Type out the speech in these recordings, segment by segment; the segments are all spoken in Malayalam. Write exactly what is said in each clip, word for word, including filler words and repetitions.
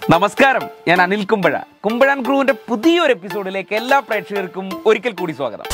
നമസ്കാരം, ഞാൻ അനിൽ കുമ്പഴ. കുമ്പഴാൻ ക്രൂവിന്റെ പുതിയൊരു എപ്പിസോഡിലേക്ക് എല്ലാ പ്രേക്ഷകർക്കും ഒരിക്കൽ കൂടി സ്വാഗതം.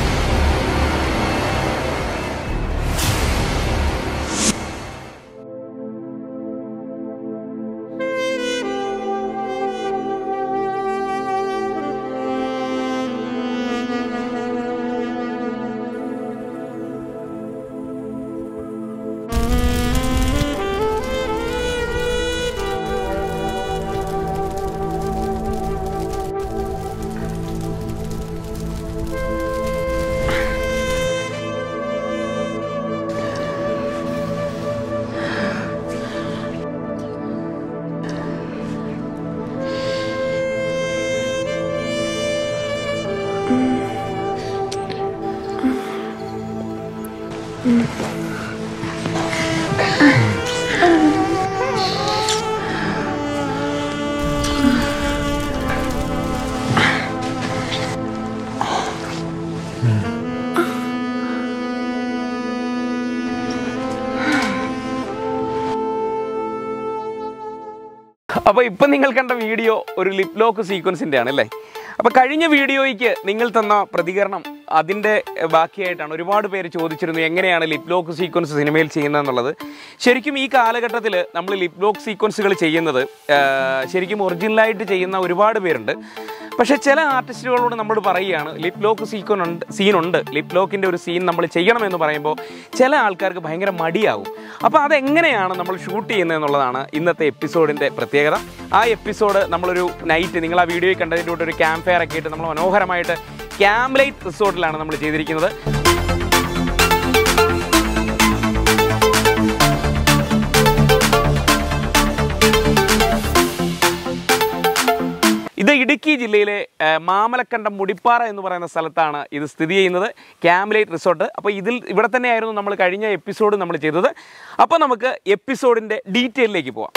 അപ്പോൾ ഇപ്പം നിങ്ങൾ കണ്ട വീഡിയോ ഒരു ലിപ് ലോക്ക് സീക്വൻസിൻ്റെ ആണല്ലേ. അപ്പോൾ കഴിഞ്ഞ വീഡിയോയ്ക്ക് നിങ്ങൾ തന്ന പ്രതികരണം അതിൻ്റെ ബാക്കിയായിട്ടാണ്. ഒരുപാട് പേര് ചോദിച്ചിരുന്നു എങ്ങനെയാണ് ലിപ് ലോക്ക് സീക്വൻസ് സിനിമയിൽ ചെയ്യുന്നതെന്നുള്ളത്. ശരിക്കും ഈ കാലഘട്ടത്തിൽ നമ്മൾ ലിപ് ലോക്ക് സീക്വൻസുകൾ ചെയ്യുന്നത് ശരിക്കും ഒറിജിനലായിട്ട് ചെയ്യുന്ന ഒരുപാട് പേരുണ്ട്. പക്ഷേ ചില ആർട്ടിസ്റ്റുകളോട് നമ്മൾ പറയുകയാണ് ലിപ് ലോക്ക് സീക്വൻ ഉണ്ട് സീനുണ്ട് ലിപ് ലോക്കിൻ്റെ ഒരു സീൻ നമ്മൾ ചെയ്യണമെന്ന് പറയുമ്പോൾ ചില ആൾക്കാർക്ക് ഭയങ്കര മടിയാവും. അപ്പോൾ അതെങ്ങനെയാണ് നമ്മൾ ഷൂട്ട് ചെയ്യുന്നതെന്നുള്ളതാണ് ഇന്നത്തെ എപ്പിസോഡിൻ്റെ പ്രത്യേകത. ആ എപ്പിസോഡ് നമ്മളൊരു നൈറ്റ്, നിങ്ങൾ ആ വീഡിയോയിൽ കണ്ടതിൻ്റെ കൂടെ ഒരു ക്യാമ്പ് ഫയർ ഒക്കെ ആയിട്ട് നമ്മൾ മനോഹരമായിട്ട് ക്യാമ്പ് ലൈറ്റ് റിസോർട്ടിലാണ് നമ്മൾ ചെയ്തിരിക്കുന്നത്. ഇത് ഇടുക്കി ജില്ലയിലെ മാമലക്കണ്ടം മുടിപ്പാറ എന്ന് പറയുന്ന സ്ഥലത്താണ് ഇത് സ്ഥിതി ചെയ്യുന്നത്, ക്യാമ്പ് ലൈറ്റ് റിസോർട്ട്. അപ്പോൾ ഇതിൽ ഇവിടെ തന്നെയായിരുന്നു നമ്മൾ കഴിഞ്ഞ എപ്പിസോഡ് നമ്മൾ ചെയ്തത്. അപ്പോൾ നമുക്ക് എപ്പിസോഡിൻ്റെ ഡീറ്റെയിലേക്ക് പോവാം.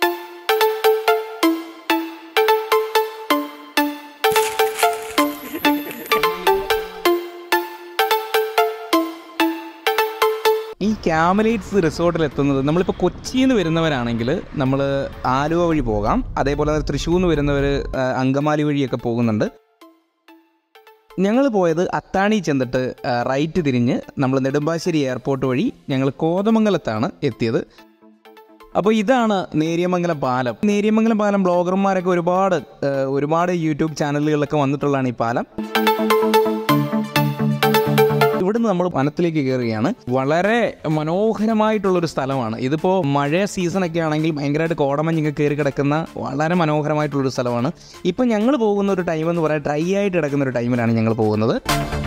ഈ ക്യാമ്പ് ലൈറ്റ്സ് റിസോർട്ടിൽ എത്തുന്നത്, നമ്മളിപ്പോൾ കൊച്ചിയിൽ നിന്ന് വരുന്നവരാണെങ്കിൽ നമ്മൾ ആലുവ വഴി പോകാം. അതേപോലെ തൃശ്ശൂർ നിന്ന് വരുന്നവർ അങ്കമാലി വഴിയൊക്കെ പോകുന്നുണ്ട്. ഞങ്ങൾ പോയത് അത്താണി ചെന്നിട്ട് റൈറ്റ് തിരിഞ്ഞ് നമ്മൾ നെടുമ്പാശ്ശേരി എയർപോർട്ട് വഴി ഞങ്ങൾ കോതമംഗലത്താണ് എത്തിയത്. അപ്പോൾ ഇതാണ് നേര്യമംഗലം പാലം. നേര്യമംഗലം പാലം ബ്ലോഗർമാരൊക്കെ ഒരുപാട് ഒരുപാട് യൂട്യൂബ് ചാനലുകളിലൊക്കെ വന്നിട്ടുള്ളതാണ് ഈ പാലം. ഇവിടുന്ന് നമ്മൾ വനത്തിലേക്ക് കയറുകയാണ്. വളരെ മനോഹരമായിട്ടുള്ളൊരു സ്ഥലമാണ്. ഇതിപ്പോൾ മഴ സീസണൊക്കെ ആണെങ്കിൽ ഭയങ്കരമായിട്ട് കോടമഞ്ഞൊക്കെ കയറി കിടക്കുന്ന വളരെ മനോഹരമായിട്ടുള്ളൊരു സ്ഥലമാണ്. ഇപ്പം ഞങ്ങൾ പോകുന്ന ഒരു ടൈം എന്ന് പറയാൻ ഡ്രൈ ആയിട്ട് കിടക്കുന്ന ഒരു ടൈമിലാണ് ഞങ്ങൾ പോകുന്നത്.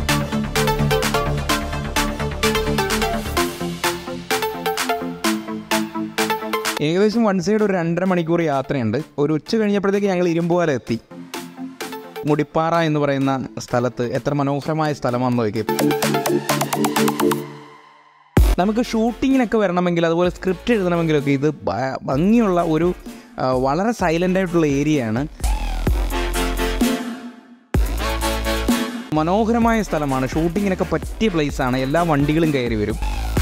ഏകദേശം വൺ സൈഡ് ഒരു രണ്ടര മണിക്കൂർ യാത്രയുണ്ട്. ഒരു ഉച്ച കഴിഞ്ഞപ്പോഴത്തേക്ക് ഞങ്ങൾ ഇരുമ്പുപാലം എത്തി. മുടിപ്പാറ എന്ന് പറയുന്ന സ്ഥലത്ത് എത്ര മനോഹരമായ സ്ഥലമാണെന്ന് നോക്കി. നമുക്ക് ഷൂട്ടിങ്ങിനൊക്കെ വരണമെങ്കിൽ അതുപോലെ സ്ക്രിപ്റ്റ് എഴുതണമെങ്കിലൊക്കെ ഇത് ഭംഗിയുള്ള ഒരു വളരെ സൈലൻ്റ് ആയിട്ടുള്ള ഏരിയയാണ്. മനോഹരമായ സ്ഥലമാണ്. ഷൂട്ടിങ്ങിനൊക്കെ പറ്റിയ പ്ലേസാണ്. എല്ലാ വണ്ടികളും കയറി വരും.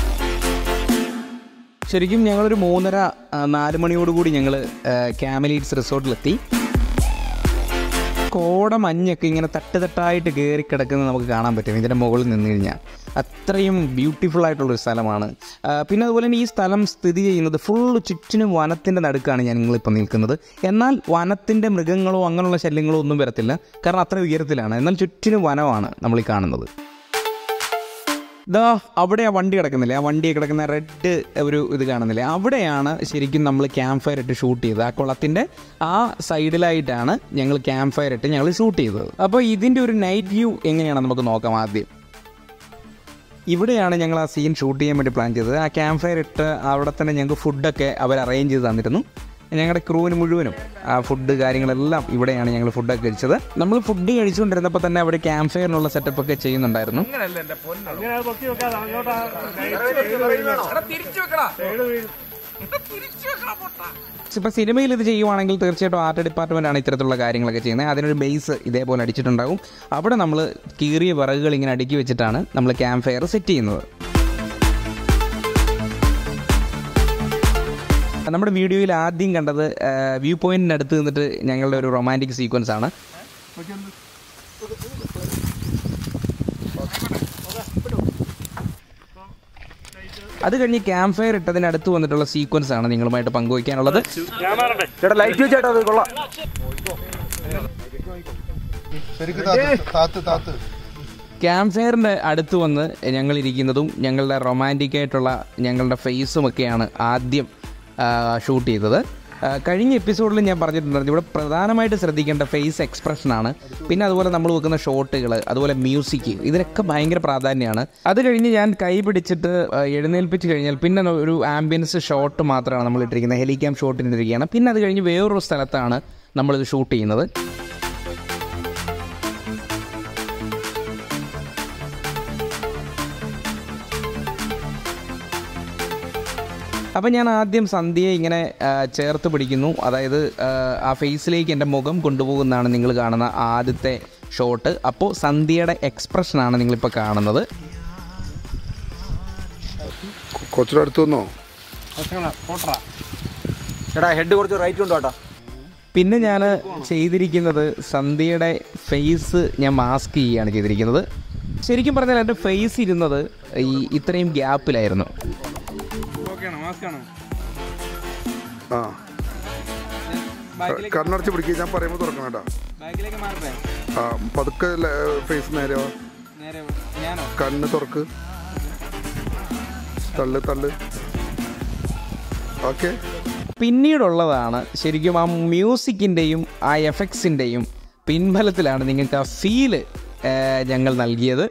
ശരിക്കും ഞങ്ങളൊരു മൂന്നര നാല് മണിയോടുകൂടി ഞങ്ങൾ ക്യാമ്പ് ലൈറ്റ്സ് റിസോർട്ടിലെത്തി. കോട മഞ്ഞൊക്കെ ഇങ്ങനെ തട്ട് തട്ടായിട്ട് കയറി കിടക്കുന്നത് നമുക്ക് കാണാൻ പറ്റും ഇതിൻ്റെ മുകളിൽ നിന്ന് കഴിഞ്ഞാൽ. അത്രയും ബ്യൂട്ടിഫുൾ ആയിട്ടുള്ളൊരു സ്ഥലമാണ്. പിന്നെ അതുപോലെ തന്നെ ഈ സ്ഥലം സ്ഥിതി ചെയ്യുന്നത് ഫുള്ള് ചുറ്റിനും വനത്തിൻ്റെ നടുക്കാണ് ഞാൻ നിങ്ങളിപ്പോൾ നിൽക്കുന്നത്. എന്നാൽ വനത്തിൻ്റെ മൃഗങ്ങളോ അങ്ങനെയുള്ള ശല്യങ്ങളോ ഒന്നും വരത്തില്ല, കാരണം അത്ര ഉയരത്തിലാണ്. എന്നാൽ ചുറ്റിനും വനമാണ് നമ്മൾ ഈ കാണുന്നത്. ഇതാ അവിടെ ആ വണ്ടി കിടക്കുന്നില്ലേ, ആ വണ്ടി കിടക്കുന്ന റെഡ് ഒരു ഇത് കാണുന്നില്ലേ, അവിടെയാണ് ശരിക്കും നമ്മൾ ക്യാമ്പ് ഫയർ ഇട്ട് ഷൂട്ട് ചെയ്തത്. ആ കുളത്തിൻ്റെ ആ സൈഡിലായിട്ടാണ് ഞങ്ങൾ ക്യാമ്പ് ഫയർ ഇട്ട് ഞങ്ങൾ ഷൂട്ട് ചെയ്തത്. അപ്പോൾ ഇതിൻ്റെ ഒരു നൈറ്റ് വ്യൂ എങ്ങനെയാണ് നമുക്ക് നോക്കാം. ആദ്യം ഇവിടെയാണ് ഞങ്ങൾ ആ സീൻ ഷൂട്ട് ചെയ്യാൻ വേണ്ടി പ്ലാൻ ചെയ്തത്. ആ ക്യാമ്പ് ഫയർ ഇട്ട് അവിടെ തന്നെ ഞങ്ങൾക്ക് ഫുഡൊക്കെ അവർ അറേഞ്ച് ചെയ്ത് തന്നിരുന്നു. ഞങ്ങളുടെ ക്രൂവിന് മുഴുവനും ആ ഫുഡ് കാര്യങ്ങളെല്ലാം ഇവിടെയാണ് ഞങ്ങൾ ഫുഡൊക്കെ കഴിച്ചത്. നമ്മൾ ഫുഡ് കഴിച്ചുകൊണ്ടിരുന്നപ്പോൾ തന്നെ അവിടെ ക്യാമ്പ് ഫയറിനുള്ള സെറ്റപ്പ് ഒക്കെ ചെയ്യുന്നുണ്ടായിരുന്നു. ഇപ്പോൾ സിനിമയിൽ ഇത് ചെയ്യുവാണെങ്കിൽ തീർച്ചയായിട്ടും ആർട്ട് ഡിപ്പാർട്ട്മെൻറ്റാണ് ഇത്തരത്തിലുള്ള കാര്യങ്ങളൊക്കെ ചെയ്യുന്നത്. അതിനൊരു ബേസ് ഇതേപോലെ അടിച്ചിട്ടുണ്ടാകും. അവിടെ നമ്മൾ കീറിയ വിറകുകൾ ഇങ്ങനെ അടുക്കി വെച്ചിട്ടാണ് നമ്മൾ ക്യാമ്പ് ഫയർ സെറ്റ് ചെയ്യുന്നത്. നമ്മുടെ വീഡിയോയിൽ ആദ്യം കണ്ടത് വ്യൂ പോയിന്റിന് അടുത്ത് നിന്നിട്ട് ഞങ്ങളുടെ ഒരു റൊമാൻറ്റിക് സീക്വൻസ് ആണ്. അത് കഴിഞ്ഞ് ക്യാമ്പ് ഫയർ ഇട്ടതിനടുത്ത് വന്നിട്ടുള്ള സീക്വൻസ് ആണ് നിങ്ങളുമായിട്ട് പങ്കുവയ്ക്കാനുള്ളത്. ചേട്ടാ ലൈറ്റ് വെച്ചേട്ടാ, അത് കൊള്ളാം. ക്യാമ്പ് ഫയറിൻ്റെ അടുത്ത് വന്ന് ഞങ്ങൾ ഇരിക്കുന്നതും ഞങ്ങളുടെ റൊമാൻറ്റിക് ആയിട്ടുള്ള ഞങ്ങളുടെ ഫേസും ഒക്കെയാണ് ആദ്യം ഷൂട്ട് ചെയ്തത്. കഴിഞ്ഞ എപ്പിസോഡിൽ ഞാൻ പറഞ്ഞിട്ടുണ്ടായിരുന്നു ഇവിടെ പ്രധാനമായിട്ട് ശ്രദ്ധിക്കേണ്ട ഫേസ് എക്സ്പ്രഷനാണ്. പിന്നെ അതുപോലെ നമ്മൾ വെക്കുന്ന ഷോട്ടുകൾ, അതുപോലെ മ്യൂസിക്, ഇതിനൊക്കെ ഭയങ്കര പ്രാധാന്യമാണ്. അത് കഴിഞ്ഞ് ഞാൻ കൈ പിടിച്ചിട്ട് എഴുന്നേൽപ്പിച്ച് കഴിഞ്ഞാൽ പിന്നെ ഒരു ആംബിയൻസ് ഷോട്ട് മാത്രമാണ് നമ്മൾ ഇട്ടിരിക്കുന്നത്, ഹെലിക്യാം ഷോട്ടിന് ഇട്ടിരിക്കുകയാണ്. പിന്നെ അത് കഴിഞ്ഞ് വേറൊരു സ്ഥലത്താണ് നമ്മളിത് ഷൂട്ട് ചെയ്യുന്നത്. അപ്പോൾ ഞാൻ ആദ്യം സന്ധ്യയെ ഇങ്ങനെ ചേർത്ത് പിടിക്കുന്നു, അതായത് ആ ഫേസിലേക്ക് എൻ്റെ മുഖം കൊണ്ടുപോകുന്നതാണ് നിങ്ങൾ കാണുന്ന ആദ്യത്തെ ഷോട്ട്. അപ്പോൾ സന്ധ്യയുടെ എക്സ്പ്രഷനാണ് നിങ്ങളിപ്പോൾ കാണുന്നത്. കുറച്ചുകൂടെ അടുത്ത് വന്നോ ചേട്ടാ, ഹെഡ് കുറച്ച് റൈറ്റ് ഉണ്ടോ ചേട്ടാ. പിന്നെ ഞാൻ ചെയ്തിരിക്കുന്നത് സന്ധ്യയുടെ ഫേസ് ഞാൻ മാസ്ക് ചെയ്യുകയാണ് ചെയ്തിരിക്കുന്നത്. ശരിക്കും പറഞ്ഞാൽ എൻ്റെ ഫേസ് ഇരുന്നത് ഈ ഇത്രയും ഗ്യാപ്പിലായിരുന്നു. ആ കണ്ണടച്ച് പിടിക്കുക, ഞാൻ പറയുമ്പോൾ തുറക്കണം കേട്ടോ. ആ പതുക്കെ ഫേസ് നേരെ കണ്ണ് തുറക്ക്, തള്ളു തള്ളു. ഓക്കെ. പിന്നീടുള്ളതാണ് ശരിക്കും ആ മ്യൂസിക്കിൻ്റെയും ആ എഫക്ട്സിൻ്റെയും പിൻബലത്തിലാണ് നിങ്ങൾക്ക് ആ ഫീല് ഞങ്ങൾ നൽകിയത്.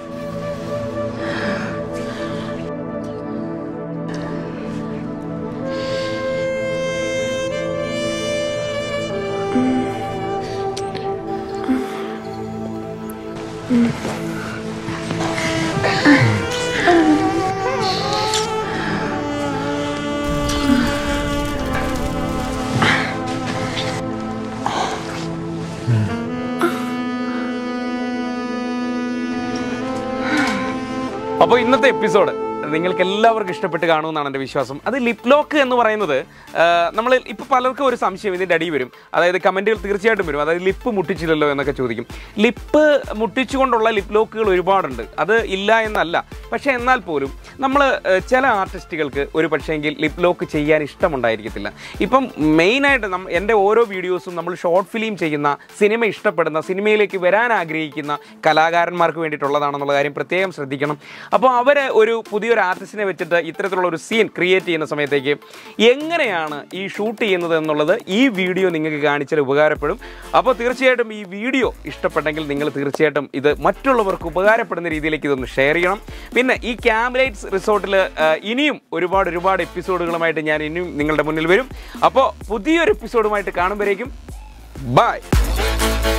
അപ്പോൾ ഇന്നത്തെ എപ്പിസോഡ് നിങ്ങൾക്ക് എല്ലാവർക്കും ഇഷ്ടപ്പെട്ട് കാണുമെന്നാണ് എൻ്റെ വിശ്വാസം. അത് ലിപ് ലോക്ക് എന്ന് പറയുന്നത് നമ്മൾ ഇപ്പോൾ പലർക്കും ഒരു സംശയം ഇതിൻ്റെ അടി വരും, അതായത് കമൻറ്റുകൾ തീർച്ചയായിട്ടും വരും, അതായത് ലിപ്പ് മുട്ടിച്ചില്ലല്ലോ എന്നൊക്കെ ചോദിക്കും. ലിപ്പ് മുട്ടിച്ചുകൊണ്ടുള്ള ലിപ് ലോക്കുകൾ ഒരുപാടുണ്ട്, അത് ഇല്ല എന്നല്ല. പക്ഷേ എന്നാൽ പോലും നമ്മൾ ചില ആർട്ടിസ്റ്റുകൾക്ക് ഒരു പക്ഷേങ്കിൽ ലിപ് ലോക്ക് ചെയ്യാൻ ഇഷ്ടമുണ്ടായിരിക്കത്തില്ല. ഇപ്പം മെയിനായിട്ട് നം എൻ്റെ ഓരോ വീഡിയോസും നമ്മൾ ഷോർട്ട് ഫിലിം ചെയ്യുന്ന, സിനിമ ഇഷ്ടപ്പെടുന്ന, സിനിമയിലേക്ക് വരാൻ ആഗ്രഹിക്കുന്ന കലാകാരന്മാർക്ക് വേണ്ടിയിട്ടുള്ളതാണെന്നുള്ള കാര്യം പ്രത്യേകം ശ്രദ്ധിക്കണം. അപ്പോൾ അവർ ഒരു പുതിയൊരു ആർട്ടിസ്റ്റിനെ വെച്ചിട്ട് ഇത്തരത്തിലുള്ള ഒരു സീൻ ക്രിയേറ്റ് ചെയ്യുന്ന സമയത്തേക്ക് എങ്ങനെയാണ് ഈ ഷൂട്ട് ചെയ്യുന്നത് എന്നുള്ളത് ഈ വീഡിയോ നിങ്ങൾക്ക് കാണിച്ചാൽ ഉപകാരപ്പെടും. അപ്പോൾ തീർച്ചയായിട്ടും ഈ വീഡിയോ ഇഷ്ടപ്പെട്ടെങ്കിൽ നിങ്ങൾ തീർച്ചയായിട്ടും ഇത് മറ്റുള്ളവർക്ക് ഉപകാരപ്പെടുന്ന രീതിയിലേക്ക് ഇതൊന്ന് ഷെയർ ചെയ്യണം. പിന്നെ ഈ ക്യാമ്പ് ലൈറ്റ്സ് റിസോർട്ടിൽ ഇനിയും ഒരുപാട് ഒരുപാട് എപ്പിസോഡുകളുമായിട്ട് ഞാൻ ഇനിയും നിങ്ങളുടെ മുന്നിൽ വരും. അപ്പോൾ പുതിയൊരു എപ്പിസോഡുമായിട്ട് കാണുമ്പോഴേക്കും ബൈ.